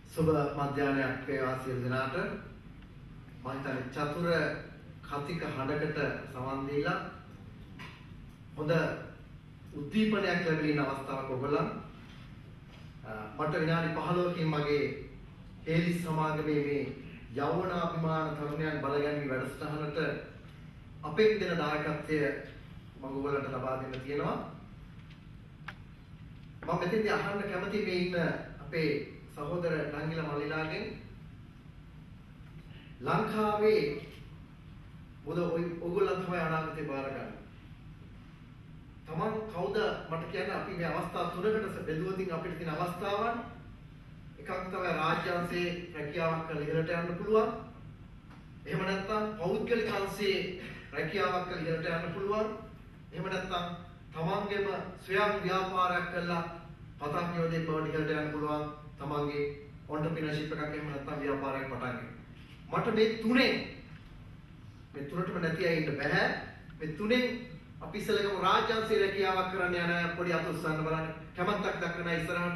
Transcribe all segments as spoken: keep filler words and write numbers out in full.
සුබ මධ්‍යහ්නයක් වේවා සියලු දෙනාට. මම හිතන්නේ චතුර කතික හඬකට සමන් දීලා හොඳ උද්දීපනයක් ලැබෙන ඉන්න අවස්ථාවක් ඔයගොල්ලන් මට විනාඩි පහළොවකින් මගේ හේලිස් සමාගමේ මේ යෞවනාභිමාන තරුණයන් බලගැනීමේ වැඩසටහනට අපෙන් දෙන දායකත්වය මම ඔයගොල්ලන්ට ලබා දෙන්න තියෙනවා. මම මෙතෙන්දී අහන්න කැමති මේ ඉන්න අපේ සහෝදර නංගිලා මල්ලිලාගෙන් ලංකාවේ මොකද ඔයගොල්ලන් තමයි අනාගතේ බාරගන්නේ. තමන් කවුද මට කියන්න අපි මේ අවස්ථා තුනකට බෙදුවොතින් අපිට තියෙන අවස්ථාවන් එකක් තමයි රාජ්‍යාංශයේ රැකියාවක් කරලා ඉහළට යන්න පුළුවන්. එහෙම නැත්නම් පෞද්ගලික අංශයේ රැකියාවක් කරලා ඉහළට යන්න පුළුවන්. එහෙම නැත්නම් තමන්ගේම ස්වයං ව්‍යාපාරයක් කරලා පතක් යෝදේ බවට ඉහළට යන්න පුළුවන්. තමන්ගේ ඔන්ටර්ප්‍රීනර්ෂිප් එකක් එහෙම නැත්නම් ව්‍යාපාරයක් පටන් ගන්න. මට මේ තුනේ මේ තුනටම නැති අය ඉන්න බෑ. මේ තුනෙන් අපි ඉස්සෙල්ලාම රාජ්‍යාංශයේ රැකියාවක් කරන්න යන පොඩි අත උස්සන්න බලන්න. කැමැත්තක් දක්වන ඉස්සරහට.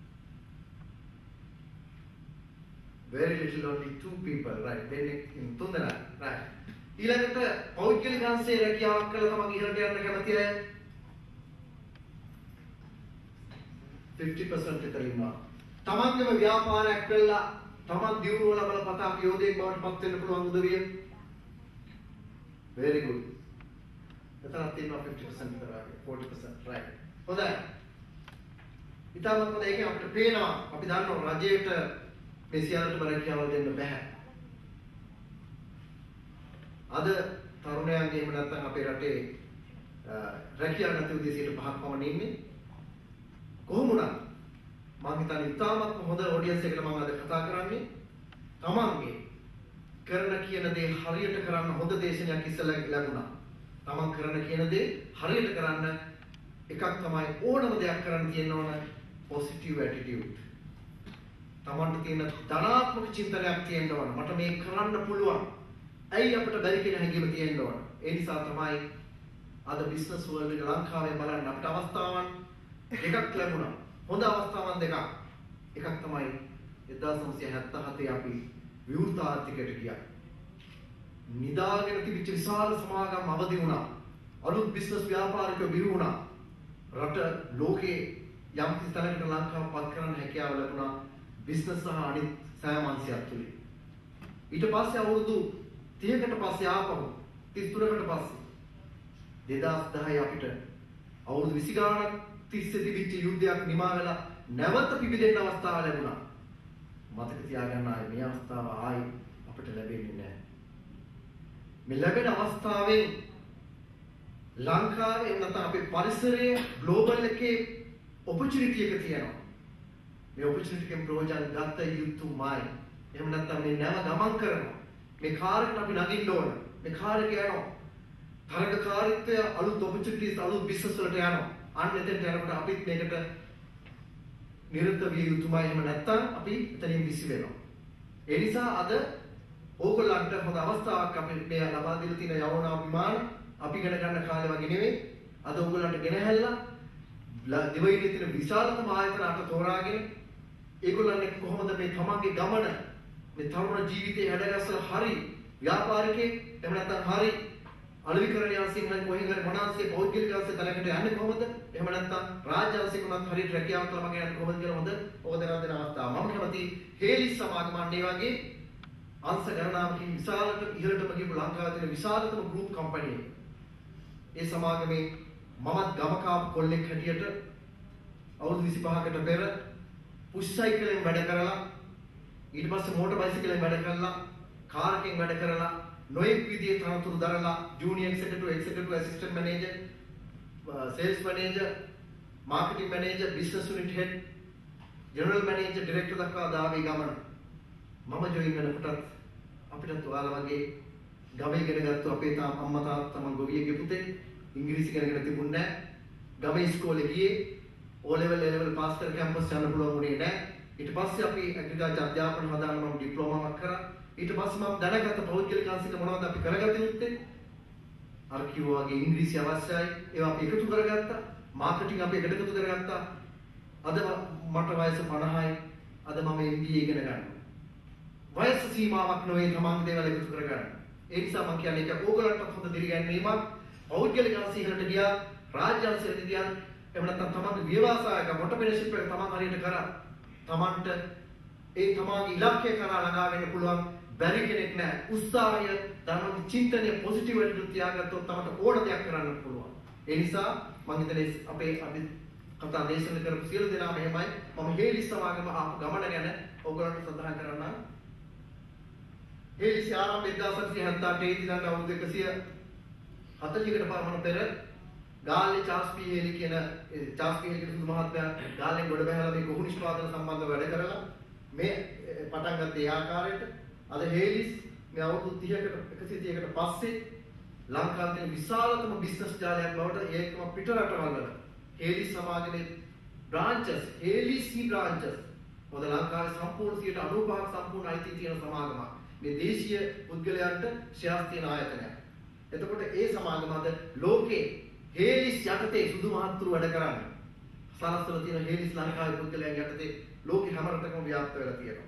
Very little, only two people, right? Then in තුන්දෙනා, right? ඊළඟට පෞද්ගලික අංශයේ රැකියාවක් කරලා තමන් ඉහළට යන්න කැමති අය fifty percent විතර ඉන්නවා. තමන්ගේම ව්‍යාපාරයක් කළා තමන් දියුණු වල බලපතාක යෝධයෙක් බවට පත් වෙන්න පුළුවන් උදවිය. Very good. එතන තියෙනවා fifty percent විතර වගේ forty percent, right? හොඳයි. ඊටම මොකද ඒකෙන් අපිට පේනවා අපි දන්නවා රජයට මේ සියල්ලටම රැකියාව දෙන්න බෑ. අද තරුණයන්ගේ එහෙම නැත්නම් අපේ රටේ රැකියාව නැති උදේසියට පහක් පමණ ඉන්නේ. කොහොම වුණත් මම හිතන්නේ ඉතාමත් හොඳ ඔඩියන්ස් එකකට මම අද කතා කරන්නේ. තමන්ගේ කරන කියන දේ හරියට කරන්න හොඳ දේශනයක් ඉස්සෙල්ලා ලැබුණා. තමන් කරන කියන දේ හරියට කරන්න එකක් තමයි ඕනම දෙයක් කරන්න තියෙන ඕන පොසිටිව් ඇටිටියුඩ්. තමන්ට තියෙන ධනාත්මක චින්තනයක් තියෙන්න ඕන. මට මේක කරන්න පුළුවන්. ඇයි අපිට බැරි කියන හැඟීම තියෙන්න ඕන. ඒ නිසා තමයි අද බිස්නස් වර්ල්ඩ් එක ලංකාවේ බලන්න අපිට අවස්ථාවන් දෙකක් ලැබුණා. හොඳ අවස්ථාවන් දෙකක්. එකක් තමයි එක්දාස් නවසිය හැත්තෑ හතේ අපි විවෘත ආර්ථිකයට ගියා. නිදාගෙන තිබිච්ච විශාල සමාගම් අවදි වුණා. අලුත් බිස්නස් ව්‍යාපාරිකයෝ බිහි වුණා. රට ලෝකේ යම් කිසි තැනකට ලංකාව පත් කරන්න හැකියාව ලැබුණා. බිස්නස් සහ අනිත් සෑම අංශයක් තුලින්. ඊට පස්සේ අවුරුදු තිහකට පස්සේ ආපහු තිස් තුනකට පස්සේ දෙදාස් දහය අපිට අවුරුදු විසි ගාණක් තිස්සේ තිබිච්ච යුද්ධයක් නිමා වෙලා නැවත පිබිදෙන්න අවස්ථාව ලැබුණා. මතක තියාගන්න ආයේ මේ අවස්ථාව ආයි අපිට ලැබෙන්නේ නැහැ. මේ ලැබෙන අවස්ථාවෙන් ලංකාවේ නැත්නම් අපේ පරිසරයේ ග්ලෝබල් එකේ ඔපචුනිටි එක තියෙනවා. මේ ඔපචුනිටි එකෙන් ප්‍රයෝජන ගත යුතුමයි. එහෙම නැත්නම් මේ නැව ගමන් කරනවා. මේ කාර් එකට අපි නගින්න ඕන. මේ කාර් එක යනවා. තරගකාරීත්වය අලුත් ඔපචුනිටිස් අලුත් බිස්නස් වලට යනවා. අන්න එතෙන්ට යනකොට අපිත් මේකට නිරත විය යුතුමයි. එහෙම නැත්නම් අපි එතනින් විසි වෙනවා. ඒ නිසා අද ඕගොල්ලන්ට හොඳ අවස්ථාවක් අපි මේ ලබා දීලා තියෙන යෞවනාභිමාන අපි ඉගෙන ගන්න කාලේ වගේ නෙවෙයි. අද ඕගොල්ලන්ට ගෙනහැල්ලා දෙවයිනේ තියෙන විශාලතම ආයතන අට තෝරාගෙන ඒගොල්ලන් එක්ක කොහොමද මේ තමන්ගේ ගමන මේ තරුණ ජීවිතේ හැඩගැස්සලා හරි ව්‍යාපාරිකේ එහෙම නැත්නම් හරි අලෙවිකරණ යාසින් හරි කොහෙන් හරි මොනාන්සේ පෞද්ගලික යාසේ තැනකට යන්නේ කොහොමද? එහෙම නැත්නම් රාජ්‍ය යාසින් උනත් හරියට රැකියාවක් ලබා ගන්න කොහොමද කියලා හොඳ ඕදෙනා දෙන අවස්ථාව. මම කැමති හේලිස් සමාගම අන්නේ වගේ අංශ ගණනාවකින් විශාලට ඉහළටම ගිහපු ලංකාවේ තියෙන විශාලතම ගෲප් කම්පැනි එක. ඒ සමාගමේ මමත් ගමකාපු කොල්ලෙක් හැටියට අවුරුදු විසි පහකට පෙර පුෂ් සයිකලෙන් වැඩ කරලා ඊට පස්සේ මෝටර් බයිසිකලෙන් වැඩ කරලා කාර් එකෙන් වැඩ කරලා නොයෙක් විදිහේ තනතුරු දරලා junior executive executive assistant manager sales manager marketing manager business unit head general manager director දක්වා දාවේ ගමන මම ජොයින් වෙනකොටත් අපිටත් ඔයාලා වගේ ගමේ ඉගෙන ගත්ත අපේ තාම අම්මා තාත්තා මම ගොවියෙක්ගේ පුතේ ඉංග්‍රීසි ඉගෙනගෙන තිබුණේ නැහැ. ගමේ ඉස්කෝලේ ගියේ O level A level pass කර කැම්පස් යන්න පුළුවන් වුණේ නැහැ. ඊට පස්සේ අපි ඇග්‍රිකල්චර් අධ්‍යාපන හදාන්න මම ඩිප්ලෝමාවක් කරා. ඊට පස්සේ මම දැනගත්ත පෞද්ගලික අංශික මොනවද අපි කරගත යුත්තේ? අර කිව්වා වගේ ඉංග්‍රීසි අවශ්‍යයි. ඒවා අපි එකතු කරගත්තා. මාකටිං අපි එකතු කරගත්තා. අද මට වයස පනහයි. අද මම M B A ඉගෙන ගන්නවා. වයස සීමාවක් නොවේ තමන්ගේ දේවල් එකතු කරගන්න. ඒ නිසා මම කියන්නේ ඒක ඕගලන්ට හොඳ දිරිගැන්වීමක්. පෞද්ගලික අංශයකට ගියා, රාජ්‍ය අංශයකට ගියා, එහෙම නැත්නම් තමන්ගේ ව්‍යවසායක මොටපෙනෂිප් එක තමන් හරියට කරා. තමන්ට ඒ තමන්ගේ ඉලක්කය කරා ළඟා වෙන්න පුළුවන්. බැරි කෙනෙක් නෑ. උත්සාහය, තමන්ගේ චින්තනය පොසිටිව් එකට තියාගත්තොත් තමන්ට ඕන දෙයක් කරන්න පුළුවන්. ඒ නිසා මම හිතන්නේ අපේ අපි කතා දේශන කරපු සියලු දෙනා මෙහෙමයි. මම හේලිස් සමාගම ආපු ගමන ගැන ඔයගොල්ලන්ට සඳහන් කරන්නම්. හේලිස් ආරම්භ එක්දාස් අටසිය හතළිස් දී ඉඳන් අවුරුදු එකසිය හතළිහකට පමණ පෙර ගාල්ලේ චාල්ස් පී හේලි කියන චාල්ස් පී හේලි කියන සුදු මහත්මයා ගාල්ලෙන් ගොඩ බහැලා මේ ගොහු නිෂ්පාදන සම්බන්ධව වැඩ කරලා මේ පටන් ගත්තේ ඒ ආකාරයට. අද හේලිස් මේ අවුරුදු තිහකට එකසිය තිහකට පස්සේ ලංකාවේ තියෙන විශාලතම බිස්නස් ජාලයක් බවට ඒකම පිට රටවල් වල හේලිස් සමාගමේ බ්‍රාන්චස් හේලිස්ී බ්‍රාන්චස් මොකද ලංකාවේ සම්පූර්ණ සියයට අනූපහක් සම්පූර්ණ අයිතිය තියෙන සමාගමක්. මේ දේශීය පුද්ගලයන්ට ෂෙයාර්ස් තියෙන ආයතනයක්. එතකොට ඒ සමාගම අද ලෝකේ හේලිස් යටතේ සුදු මහත්තුරු වැඩ කරන්නේ. සාරස්වල තියෙන හේලිස් ලංකාවේ පුද්ගලයන් යටතේ ලෝකේ හැම රටකම ව්‍යාප්ත වෙලා තියෙනවා.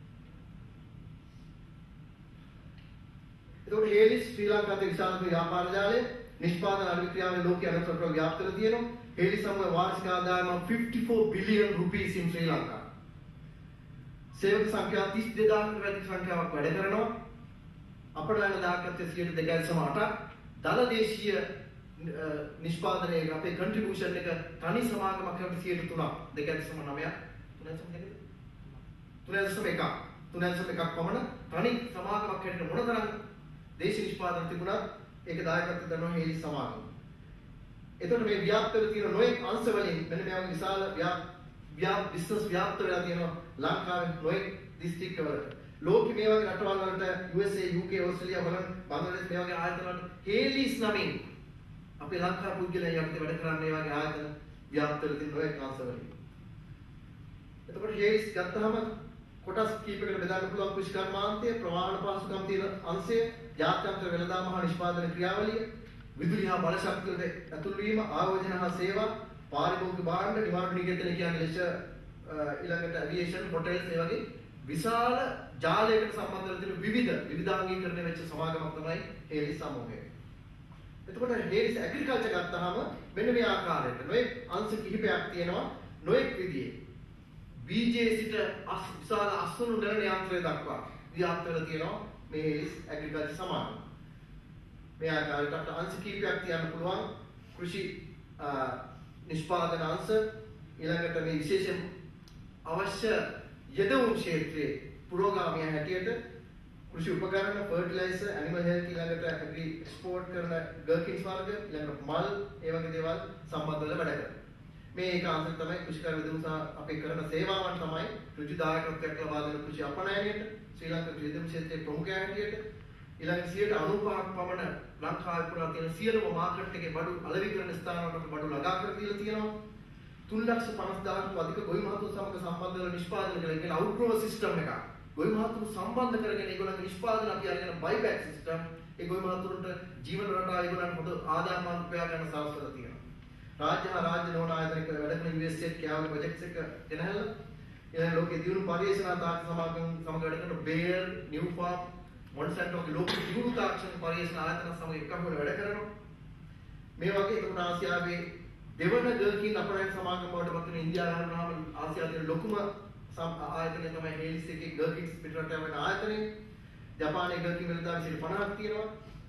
එතකොට හේලිස් ශ්‍රී ලංකාවේ විශාලම ව්‍යාපාර ජාලය නිෂ්පාදන අනුක්‍රියාවේ ලෝකයේ අනෙක් රටවල ව්‍යාප්ත වෙලා තියෙනවා. හේලිස් සමග වාර්ෂික ආදායම fifty-four billion rupees in Sri Lanka. සේවක සංඛ්‍යාව තිස් දෙදාහකට වැඩි සංඛ්‍යාවක් වැඩ කරනවා. අපට යන දායකත්වයේ සියයට දෙකයි දශම අටක්. දල දේශීය නිෂ්පාදනයේ අපේ කන්ට්‍රිබියුෂන් එක තනි සමාගමක් කරට සියයට තුනක් දෙකයි දශම නවයක් තුනයි දශම දෙකද තුනයි දශම එකක් තුනයි දශම එකක් පමණ තනි සමාගමක් හැටියට මොනතරම් දේශීය නිෂ්පාදන තිබුණත් ඒක දායකත්වය දරනවා හේලිස් සමාගම. එතකොට මේ ව්‍යාප්ත වෙලා තියෙන නොයෙක් අංශ වලින් මෙන්න මේ වගේ විශාල ව්‍යාප බිස්නස් ව්‍යාප්ත වෙලා තියෙනවා ලංකාවේ නොයෙක් දිස්ත්‍රික්ක වලට. ලෝකෙ මේ වගේ රටවල් වලට U S A, U K, Australia, Holland, Bangladesh මේ වගේ ආයතන වලට හේලිස් නමින් අපේ ලංකා පුද්ගලයන් යටතේ වැඩ කරන්නේ මේ වගේ ආයතන ව්‍යාප්ත වෙලා තියෙන නොයෙක් අංශ වලින්. එතකොට හේලිස් ගත්තාම කොටස් කීපයකට බෙදන්න පුළුවන් කුෂ්කර්මාන්තය, ප්‍රවාහන පහසුකම් තියෙන අංශය, ජාත්‍යන්තර වෙළඳාම හා නිෂ්පාදන ක්‍රියාවලිය, විදුලි හා බල ශක්තිය ඇතුළු වීම, ආයෝජන හා සේවා, පාරිභෝගික භාණ්ඩ, නිවාඩු නිකේතන කියන්නේ ලෙස ඊළඟට ඇවියේෂන්, හොටෙල්ස් ඒ වගේ විශාල ජාලයකට සම්බන්ධ වෙලා තියෙන විවිධ විවිධාංගීකරණය වෙච්ච සමාගමක් තමයි හේලිස් සමූහය. එතකොට හේලිස් ඇග්‍රිකල්චර් ගත්තාම මෙන්න මේ ආකාරයට නොයෙක් අංශ කිහිපයක් තියෙනවා නොයෙක් විදිහේ. බීජේ සිට විශාල අස්වනු නිරණ යන්ත්‍රය දක්වා ව්‍යාප්ත වෙලා තියෙනවා මේ හේලිස් ඇග්‍රිකල්චර් සමාගම. මේ ආකාරයට අපට අංශ කිහිපයක් තියන්න පුළුවන්. කෘෂි නිෂ්පාදන අංශ ඊළඟට මේ විශේෂයෙන් අවශ්‍ය යෙදවුම් ක්ෂේත්‍රයේ පුරෝගාමී හැටියට කෘෂි උපකරණ, ෆර්ටිලයිසර්, ඇනිමල් හෙල්ත් ඊළඟට ඇග්‍රි එක්ස්පෝර්ට් කරන ගර්කින්ස් වර්ග ඊළඟට මල් ඒ වගේ දේවල් සම්බන්ධ වෙලා වැඩ කරනවා. මේ එක අංශයක් තමයි කෘෂිකාර්ය විදුලි සහ අපේ කරන සේවාවන් තමයි ඍජු දායකත්වයක් ලබා දෙන කෘෂි අපනයනයට ශ්‍රී ලංකා කෘෂි ක්ෂේත්‍රයේ ප්‍රමුඛ හැටියට ඊළඟ සියයට අනූපහක් පමණ ලංකාවේ පුරා තියෙන සියලුම මාකට් එකේ බඩු අලෙවිකරණ ස්ථානවලට බඩු ළඟා කර දීලා තියෙනවා. තුන් ලක්ෂ පනස් දාහකට අධික ගොවි මහතුරු සමග සම්බන්ධ වෙලා නිෂ්පාදනය කරන කියන අවුට්‍රෝ සිස්ටම් එකක්. ගොවි මහතුරු සම්බන්ධ කරගෙන ඒගොල්ලන්ගේ නිෂ්පාදන අපි අරගෙන බයිබැක් සිස්ටම් ඒ ගොවි මහතුරුන්ට ජීවන රටාව ඒගොල්ලන් පොදු ආදායමක් උපයා ගන්න සාස්ත්‍රලා තියෙනවා. රාජ්‍ය හා රාජ්‍ය නොවන ආයතනයක වැඩ කරන U S A කෑවගේ ප්‍රොජෙක්ට්ස් එක ගෙනහැල්ලා ඊළඟ ලෝකයේ දියුණු පරිශනා තාක්ෂණ සමාගම් සමග වැඩ කරන බේර්, නිව්ෆාම්, මොන්සැන්ටෝගේ ලෝකයේ දියුණු තාක්ෂණ පරිශන ආයතන සමග එකම වැඩ කරනවා. මේ වගේ ඒකට ආසියාවේ දෙවන ගර්කින් අපරාධ සමාගම වලට පත් වෙන ඉන්දියාව යනවාම ආසියාවේ ලොකුම ආයතනය තමයි හේලිස් එකේ ගර්කින්ස් පිටරට යන ආයතනය. ජපානයේ ගර්කින් වෙළඳාම සියයට පනහක් තියෙනවා.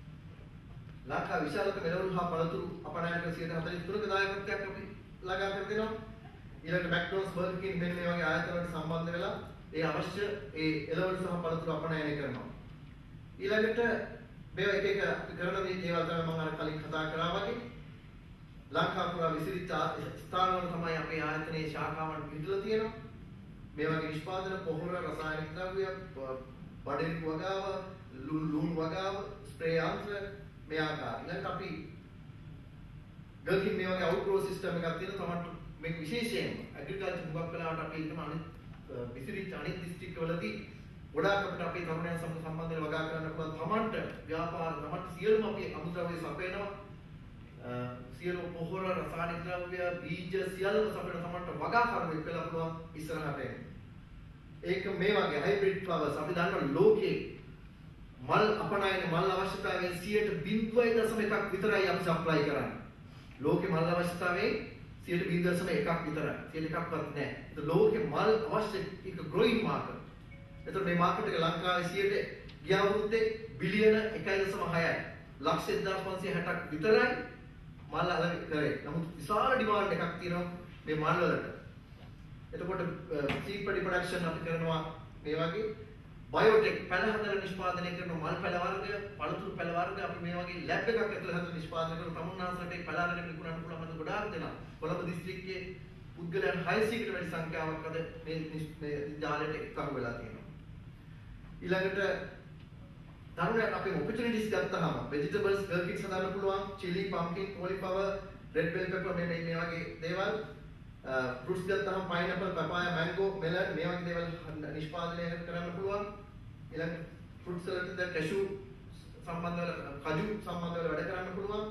ලංකා විශාලතම මෙලවුරු හා පළතුරු අපනයනක සියයට හතළිස් තුනක දායකත්වයක් අපි ළඟා කර දෙනවා. ඊළඟට මැක්ඩොනල්ඩ්ස්, බර්ගර් කින් මෙන්න මේ වගේ ආයතන වලට සම්බන්ධ වෙලා ඒ අවශ්‍ය ඒ එළවලු සහ පළතුරු අපනයනය කරනවා. ඊළඟට මේ එක එක කරන මේ දේවල් තමයි මම අර කලින් කතා කරා වගේ ලංකා පුරා විසිරිච්ච ස්ථානවල තමයි අපේ ආයතනයේ ශාඛාවන් පිටලා තියෙනවා. මේ වගේ නිෂ්පාදන, පොහොර, රසායනික ද්‍රව්‍ය, බඩේරු වගාව, ලුණු වගාව, ස්ප්‍රේ යන්ත්‍ර මේ ආකාරය. ඊළඟට අපි ගල්කින් මේ වගේ අවුට්‍රෝ සිස්ටම් එකක් තියෙනවා. තමයි මේක විශේෂයෙන් ඇග්‍රිකල්චර් මුගක් වෙලාවට අපි හිතමු අනිත් විසිරිච්ච අනිත් දිස්ත්‍රික්ක වලදී ගොඩාක් අපිට අපේ තරුණයන් සමග සම්බන්ධ වෙලා වගා කරන්න පුළුවන්. තමන්ට ව්‍යාපාර, තමන්ට සියලුම අපි අමුද්‍රව්‍ය සපයනවා. සියලු පොහොර, රසායනික ද්‍රව්‍ය, බීජ සියල්ලම සපයන තමන්ට වගා කරන්න වෙලා පුළුවන් ඉස්සරහට එන්න. ඒක මේ වගේ හයිබ්‍රිඩ් ෆ්ලවර්ස් අපි දන්නවා ලෝකේ මල් අපනයන මල් අවශ්‍යතාවයෙන් සියයට බිංදුවයි දශම එකක් විතරයි අපි සප්ලයි කරන්නේ. ලෝකේ මල් අවශ්‍යතාවයෙන් සියයට බිංදුවයි දශම එකක් විතරයි. සියයට එකක්වත් නැහැ. ඒක ලෝකේ මල් අවශ්‍ය එක growing market. එතකොට මේ මාකට් එක ලංකාවේ සියයට ගිය අවුරුද්දේ බිලියන එකයි දශම හයයි. ලක්ෂ එක්දාස් පන්සිය හැටක් විතරයි මල් අලෙවි කරේ. නමුත් විශාල ඩිමාන්ඩ් එකක් තියෙනවා මේ මල් වලට. එතකොට සීඩ් ප්‍රොඩක්ෂන් අපි කරනවා මේ වගේ බයෝටෙක් පැල හදලා නිෂ්පාදනය කරන මල් පැල වර්ග, පළතුරු පැල වර්ග අපි මේ වගේ ලැබ් එකක් ඇතුළේ හදලා නිෂ්පාදනය කරන තමුන්නාන්සලට ඒ පැල අරගෙන විකුණන්න පුළුවන් මත ගොඩාක් දෙනවා. කොළඹ දිස්ත්‍රික්කයේ පුද්ගලයන් හයසීයකට වැඩි සංඛ්‍යාවක් අද මේ මේ ජාලයට එක්කහු වෙලා තියෙනවා. ඊළඟට තරුණයන් අපේ ඔපචුනිටිස් ගත්තාම vegetables ගර්කිට්ස් හදාන්න පුළුවන්, chili, pumpkin, cauliflower, red bell pepper මේ මේ වගේ දේවල්. fruits ගත්තාම pineapple, papaya, mango, melon මේ වගේ දේවල් නිෂ්පාදනය කරන්න පුළුවන්. ඊළඟ fruits වලට cashew සම්බන්ධව කජු සම්බන්ධව වැඩ කරන්න පුළුවන්.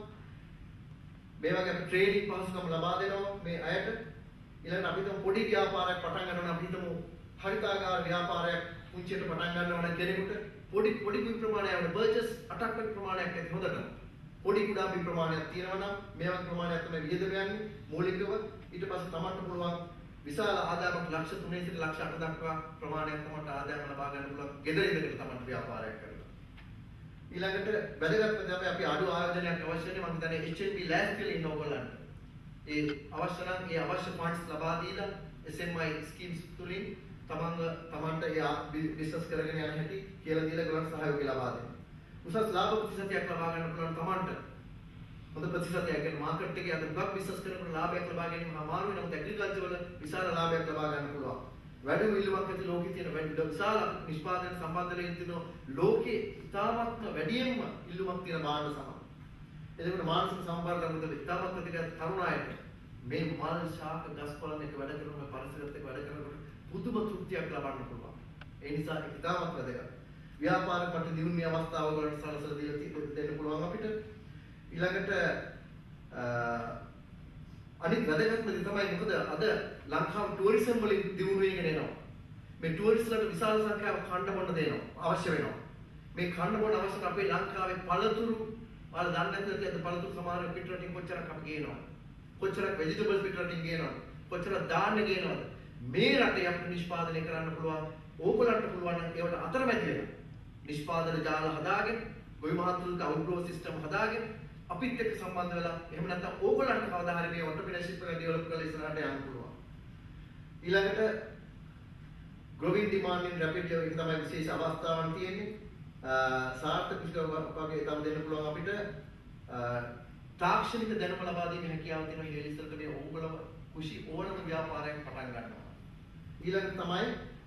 මේ වගේ අපි ට්‍රේඩින් පහසුකම් ලබා දෙනවා මේ අයට. ඊළඟට අපි හිතමු පොඩි ව්‍යාපාරයක් පටන් ගන්නවා අපි හිතමු හරිතාගාර ව්‍යාපාරයක් පුංචියට පටන් ගන්නවා නම් කෙනෙකුට පොඩි පොඩි ප්‍රමාණයක් වල පර්චේස් අටක් වගේ ප්‍රමාණයක් ඇති හොඳට. පොඩි කුඩා ප්‍රමාණයක් තියෙනවා නම් මේ වගේ ප්‍රමාණයක් තමයි වියදම යන්නේ මූලිකව. ඊට පස්සේ තමන්ට පුළුවන් විශාල ආදායමක් ලක්ෂ තුනේ සිට ලක්ෂ අට දක්වා ප්‍රමාණයක් තමන්ට ආදායම ලබා ගන්න පුළුවන් ගෙදර ඉඳගෙන තමන්ට ව්‍යාපාරයක් කරලා. ඊළඟට වැදගත් තමයි අපි අඩු ආයෝජනයක් අවශ්‍ය නැහැ. මම හිතන්නේ H N B ලෑබ් කියලා ඉන්න ඕගොල්ලන්ට. ඒ අවශ්‍ය නම් ඒ අවශ්‍ය ෆන්ඩ්ස් ලබා දීලා S M I ස්කීම්ස් තුලින් තමන්ව තමන්ට ඒ බිස්නස් කරගෙන යන හැටි කියලා දීලා ගලන් සහයෝගය ලබා දෙන්න. උසස් ලාභ ප්‍රතිශතයක් ලබා ගන්න පුළුවන් තමන්ට. හොඳ ප්‍රතිශතයක් කියන්නේ මාකට් එකේ අද ගොඩක් බිස්නස් කරනකොට ලාභයක් ලබා ගැනීම අමාරුයි. නමුත් ඇග්‍රිකල්චර් වල විශාල ලාභයක් ලබා ගන්න පුළුවන්. වැඩි ඉල්ලුමක් ඇති ලෝකේ තියෙන වැඩි විශාල නිෂ්පාදන සම්බන්ධයෙන් තියෙන ලෝකේ ඉතාමත්ම වැඩියෙන්ම ඉල්ලුමක් තියෙන භාණ්ඩ සමග. එතකොට මානසික සම්බන්ධ ලබන ඉතාමත් ප්‍රතිගත තරුණ අයට මේ මල් ශාක ගස්කොළන් එක වැඩ කරන පරිසරත් එක්ක වැඩ කරනකොට පුදුම තෘප්තියක් ලබන්න පුළුවන්. ඒ නිසා ඉතාමත් වැදගත්. ව්‍යාපාර කට දියුණුවේ අවස්ථාව වලට සලසලා දීලා දෙන්න පුළුවන් අපිට. ඊළඟට අනිත් වැදගත්ම දේ තමයි මොකද අද ලංකාව ටුවරිසම් වලින් දියුණු වෙගෙන එනවා. මේ ටුවරිස්ට්ලාට විශාල සංඛ්‍යාවක් කන්න බොන්න දෙනවා අවශ්‍ය වෙනවා. මේ කන්න බොන්න අවශ්‍ය අපේ ලංකාවේ පළතුරු වල දන්නේ නැතිද අද පළතුරු සමහර පිටරටින් කොච්චරක් අපි ගේනවා. කොච්චරක් ভেජිටබල්ස් පිටරටින් ගේනවද? කොච්චරක් දාන්න ගේනවද? මේ රටේ අපිට නිෂ්පාදනය කරන්න පුළුවන්. ඕගොල්ලන්ට පුළුවන් නම් ඒවට අතරමැද වෙන නිෂ්පාදන ජාල හදාගෙන, ගොවි මහතුරුන්ට අවුට්ඩෝර් සිස්ටම් හදාගෙන අපිත් එක්ක සම්බන්ධ වෙලා එහෙම නැත්නම් ඕගොල්ලන්ට කවදා හරි මේ ඔන්ටර්ප්‍රීනර්ෂිප් එක ඩෙවලොප් කරලා ඉස්සරහට යන්න පුළුවන්. ඊළඟට growing demand in rapidly එක තමයි විශේෂ අවස්ථාවක් තියෙන්නේ. සාර්ථක විශ්වවිද්‍යාලයක තම දෙන්න පුළුවන් අපිට තාක්ෂණික දැනුම ලබා දීමේ හැකියාව තියෙනවා. Hayleys වලට මේ ඕගොල්ලෝ කුෂි ඕනම ව්‍යාපාරයක් පටන් ගන්නවා. ඊළඟට තමයි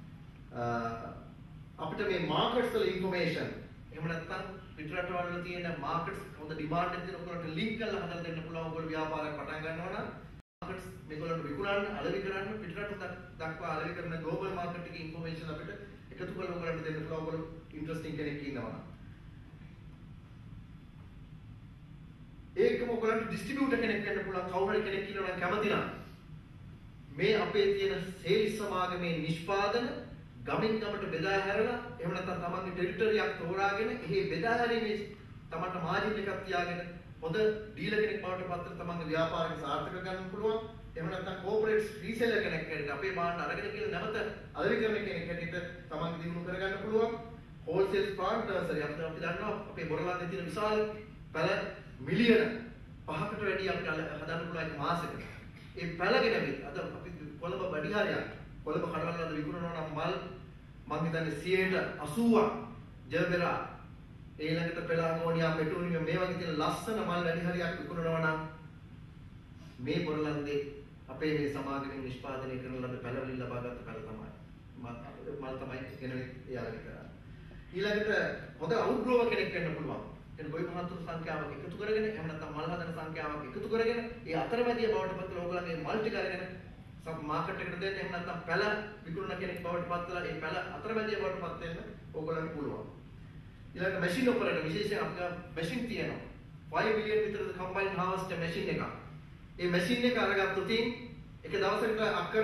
අපිට මේ මාකට්ස් වල ඉන්ෆර්මේෂන් එහෙම නැත්නම් පිටරටවල තියෙන මාකට්ස් හොඳ ඩිමාන්ඩ් එකක් තියෙන ඔයගොල්ලන්ට ලින්ක් කරලා හදලා දෙන්න පුළුවන්. ඔයගොල්ලෝ ව්‍යාපාරයක් පටන් ගන්නවා නම් මාකට්ස් මේගොල්ලන්ට විකුණන්න, අලෙවි කරන්න, පිටරට දක්වා අලෙවි කරන ග්ලෝබල් මාකට් එකේ ඉන්ෆර්මේෂන් අපිට එකතු කරලා ඔයගොල්ලන්ට දෙන්න පුළුවන්. ඔයගොල්ලෝ ඉන්ටරෙස්ටිං කෙනෙක් ඉන්නවා. ඒකම ඔයගොල්ලන්ට ඩිස්ට්‍රිබියුටර් කෙනෙක් වෙන්න පුළුවන්. කවුරු හරි කෙනෙක් ඉන්නවා නම් කැමති නම් මේ අපේ තියෙන සේල්ස් සමාගමේ නිෂ්පාදන ගමින් ගමට බෙදා හැරලා එහෙම නැත්නම් තමන්ගේ ටෙරිටරියක් තෝරාගෙන එහි බෙදා හැරීමේ තමන්ට මාජින් එකක් තියාගෙන හොඳ ඩීලර් කෙනෙක් බවට පත් වෙන තමන්ගේ ව්‍යාපාරයක සාර්ථක ගන්න පුළුවන්. එහෙම නැත්නම් කෝපරේට් රීසෙලර් කෙනෙක් හැටියට අපේ භාණ්ඩ අරගෙන කියලා නැවත අලෙවි කරන කෙනෙක් හැටියට තමන්ගේ දිනු කරගන්න පුළුවන්. හෝල්සේල් ප්ලාන්ට් නර්සරි අපිට අපි දන්නවා අපේ බොරලන්දේ තියෙන විශාල පැල මිලියන පහකට වැඩි අපිට හදන්න පුළුවන් එක මාසෙකට. ඒ පැලගෙන මේ අද අපි කොළඹ බඩිහාරයක් කොළඹ කඩවල වල විකුණනවා නම් මල් මම හිතන්නේ සියයට අසූවක් ජර්බෙරා ඊළඟට පෙලාගෝනියා පෙටෝනියම් මේ වගේ තියෙන ලස්සන මල් වැඩි හරියක් විකුණනවා නම් මේ බොරලන්දේ අපේ මේ සමාගමෙන් නිෂ්පාදනය කරන ලද පැල වලින් ලබාගත් පැල තමයි මල් තමයි ගෙනවිත් එයාලගේ කරා. ඊළඟට හොඳ අවුට්ඩෝර් කෙනෙක් වෙන්න පුළුවන්. එන ගොවි මහතුරු සංඛ්‍යාවක් එකතු කරගෙන එහෙම නැත්නම් මල් හදන සංඛ්‍යාවක් එකතු කරගෙන ඒ අතරමැදිය බවට පත් වෙලා ඕගොල්ලන්ගේ මල් ටික අරගෙන සබ් මාකට් එකට දෙන්න එහෙම නැත්නම් පැල විකුණන කෙනෙක් බවට පත් වෙලා ඒ පැල අතරමැදිය බවට පත් වෙන්න ඕගොල්ලන්ට පුළුවන්. ඊළඟ මැෂින් ඔපරේටර් විශේෂයෙන් අපිට මැෂින් තියෙනවා. five million විතර කම්බයින් හාවස්ටර් මැෂින් එකක්. ඒ මැෂින් එක අරගත්තොත් එක දවසකට අක්කර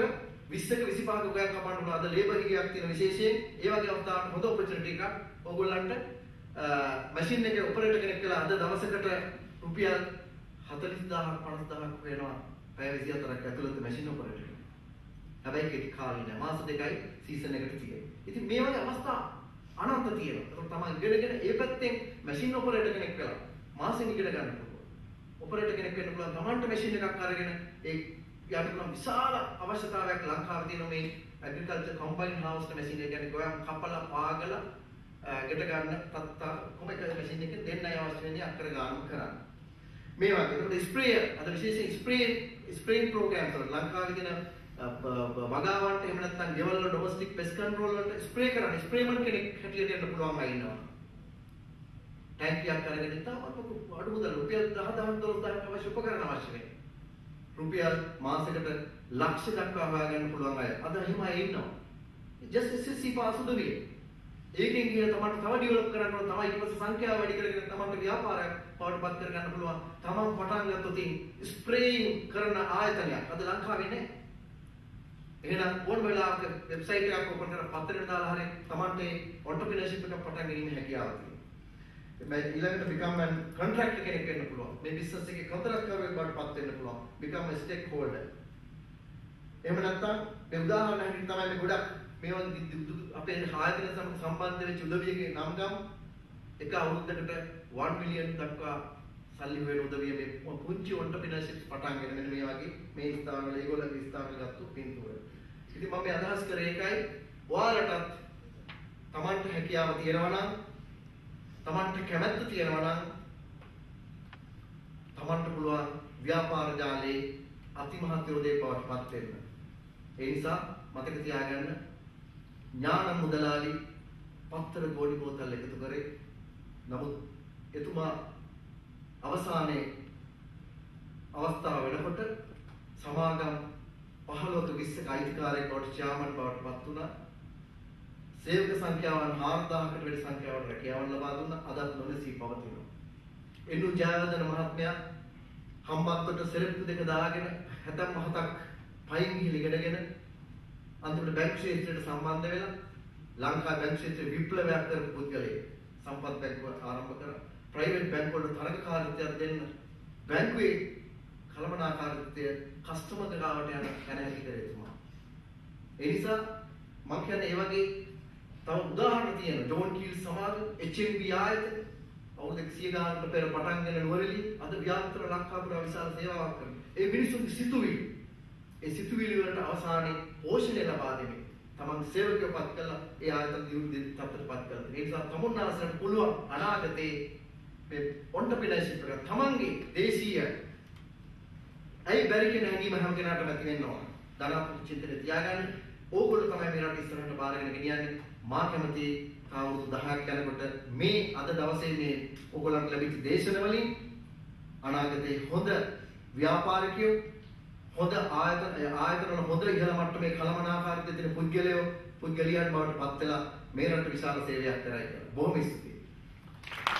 විස්සක විසිපහක ගයක් කපන්න පුළුවන්. අද ලේබර් එකක් තියෙන විශේෂයෙන් ඒ වගේ අවස්ථාවකට හොඳ ඔපචුනිටි එකක් ඕගොල්ලන්ට මැෂින් එකේ ඔපරේටර් කෙනෙක් කියලා අද දවසකට රුපියල් හතළිස් දාහක් පනස් දාහක් වෙනවා පැය විසිහතරක් ඇතුළත මැෂින් ඔපරේටර් කෙනෙක්. හැබැයි කෙටි කාලේ නෑ මාස දෙකයි සීසන් එකට තියෙන්නේ. ඉතින් මේ වගේ අවස්ථා අනන්ත තියෙනවා. ඒක තමයි ඉගෙනගෙන ඒ පැත්තෙන් මැෂින් ඔපරේටර් කෙනෙක් වෙලා මාසෙන් ඉගෙන ගන්න පුළුවන්. ඔපරේටර් කෙනෙක් වෙන්න පුළුවන්. තමන්ට මැෂින් එකක් අරගෙන ඒ යාට පුළුවන් විශාල අවශ්‍යතාවයක් ලංකාවේ තියෙන මේ ඇග්‍රිකල්චර් කම්බයින් හවුස් මැෂින් එක කියන්නේ ගොයම් කපලා පාගලා ගෙට ගන්න තත්තා කොමෙක් මැෂින් එකෙන් දෙන්නයි අවශ්‍ය වෙන්නේ අක්කර ගානම කරන්න. මේ වගේ ඒකට ස්ප්‍රේයර් අද විශේෂයෙන් ස්ප්‍රේ ස්ප්‍රේයින් ප්‍රෝග්‍රෑම්ස් වල ලංකාවේ තියෙන වගාවන්ට එහෙම නැත්නම් ගෙවල් වල ඩොමස්ටික් පෙස්ට් කන්ට්‍රෝල් වලට ස්ප්‍රේ කරන්න ස්ප්‍රේමන් කෙනෙක් හැටියට යන්න පුළුවන් අය ඉන්නවා. ටැංකියක් අරගෙන ඉතාලම අඩු මුදල් රුපියල් දහ දහස් දොළොස් දාහක් අවශ්‍ය උපකරණ අවශ්‍ය වෙනවා. රුපියල් මාසෙකට ලක්ෂ දක්වා හොයාගන්න පුළුවන් අය අද එහෙම අය ඉන්නවා. just S S C pass උදවිය. ඒකෙන් කියන තමයි තව ඩෙවලොප් කරන්න ඕන තමයි ඊට පස්සේ සංඛ්‍යාව වැඩි කරගෙන තමයි ව්‍යාපාරයක් පවටපත් කරගන්න පුළුවන්. තමන් පටන් ගත්තොත් ස්ප්‍රේයින් කරන ආයතනයක් අද ලංකාවේ නැහැ. එහෙනම් ඕන වෙලාවක වෙබ්සයිට් එකක් ඕපන් කරලා පත්තරේ දාලා හරිය තමන්ට ඔන්ටර්ප්‍රීනර්ෂිප් එකක් පටන් ගැනීම හැකියාව තියෙනවා. මේ ඊළඟට become an contractor කෙනෙක් වෙන්න පුළුවන්. මේ බිස්නස් එකේ කොන්ත්‍රාත්කරුවෙක් බවට පත් වෙන්න පුළුවන්. become a stakeholder. එහෙම නැත්නම් මේ උදාහරණ හැටියට තමයි මේ ගොඩක් මේ වගේ අපේ ආයතන සමග සම්බන්ධ වෙච්ච උදවියගේ නම් ගම් එක අවුරුද්දකට one million දක්වා සල්ලි හොයන උදවිය මේ පුංචි ඔන්ටර්ප්‍රීනර්ෂිප් පටන් ගන්න මෙන්න මේ වගේ මේ ස්ථානවල ඒගොල්ලන්ගේ ස්ථානවල ගත්තු පින්තූර. ඉතින් මම මේ අදහස් කරේ ඒකයි ඔයාලටත් Tamanට හැකියාව තියෙනවා නම් Tamanට කැමැත්ත තියෙනවා නම් Tamanට පුළුවන් ව්‍යාපාර ජාලයේ අතිමහත් යෝධයෙක් බවට පත් වෙන්න. ඒ නිසා මතක තියාගන්න ඥාන මුදලාලි පත්තර ගෝඩි බෝතල් එකතු කරේ. නමුත් එතුමා අවසානයේ අවස්ථාව වෙනකොට සමාගම් පහළොවක විස්සක අයිතිකාරයෙක් බවට චෙයාමන් බවට පත් වුණා. සේවක සංඛ්‍යාවන් හාරදාහකට වැඩි සංඛ්‍යාවක් රැකියාවන් ලබා දුන්නා. අදත් නොනැසී පවතිනවා. එන්නු ජයවර්ධන මහත්මයා හම්බන්තොට සෙරෙප්පු දෙක දාගෙන හැතැම් මහතක් පයින් ගිහින් ඉගෙනගෙන අන්තිමට බැංකු ක්ෂේත්‍රයට සම්බන්ධ වෙලා ලංකා බැංකු ක්ෂේත්‍රයේ විප්ලවයක් කරපු පුද්ගලයෙක්. සම්පත් බැංකුව ආරම්භ කරා. ප්‍රයිවට් බැංකු වල තරගකාරීත්වයක් දෙන්න බැංකුවේ කළමනාකාරීත්වය කස්ටමර් ගාවට යන කැනැති කරේ තුමා. ඒ නිසා මම කියන්නේ ඒ වගේ තව උදාහරණ තියෙනවා. ජෝන් කීල් සමාගම, H N B ආයතන අවුරුදු එකසිය ගානකට පෙර පටන් ගන්න නුවරඑළිය අද ව්‍යාපෘත ලංකා පුරා විශාල සේවාවක් කරනවා. ඒ මිනිසුන්ගේ සිතුවිලි ඒ සිතුවිලි වලට අවසානයේ පෝෂණය ලබා දෙමින් තමන් සේවකයෝපත් කළා ඒ ආයතන දියුණු තත්ත්වයටපත් කළා. ඒ නිසා තමුන්නාසලට පුළුවන් අනාගතේ මේ ඔන්ටර්ප්‍රීනර්ෂිප් එක තමන්ගේ දේශීය ඇයි බැරි කියන හැඟීම හැම කෙනාටම ඇති වෙන්න ඕන. ධනාත්මක චින්තනය තියාගන්න ඕගොල්ලෝ තමයි මේ රට ඉස්සරහට බාරගෙන ගෙනියන්නේ. මා කැමති අවුරුදු දහයක් යනකොට මේ අද දවසේ මේ ඕගොල්ලන්ට ලැබිච්ච දේශන වලින් අනාගතේ හොඳ ව්‍යාපාරිකයෝ හොඳ ආයතන ආයතන වල හොඳ ඉහළ මට්ටමේ කළමනාකාරීත්වය තියෙන පුද්ගලයෝ පුද්ගලියන් බවට පත් වෙලා මේ රට විශාල සේවයක් කරයි කියලා. බොහොම ස්තුතියි.